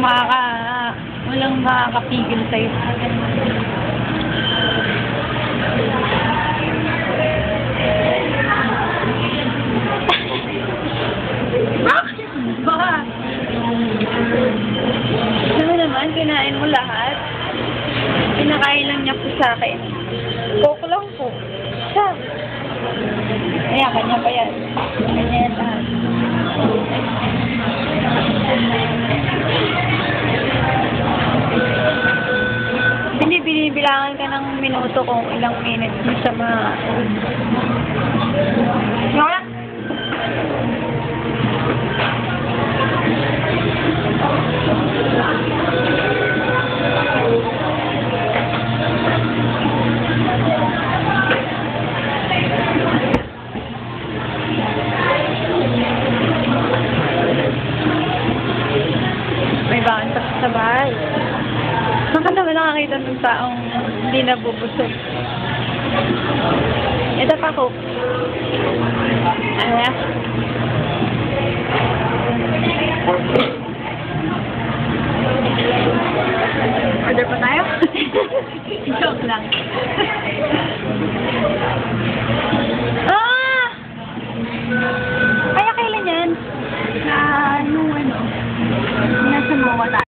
walang makakapigil sa'yo. Bakit ba? Ano naman, kinain mo lahat? Pinakain lang niya po sa akin. Coke lang po. Siya. Ayan, kanya pa yan. Kanya yan lahat. Binibilangan ka ng minuto kung ilang minutes mo siya Wala! May bakan sa bahay. Saan ka naman nakakita ng taong hindi nabubusog? Ito pa ko. Ano ya? Order pa tayo? Joke lang. Kaya kailan yan? Nasa MOA tayo.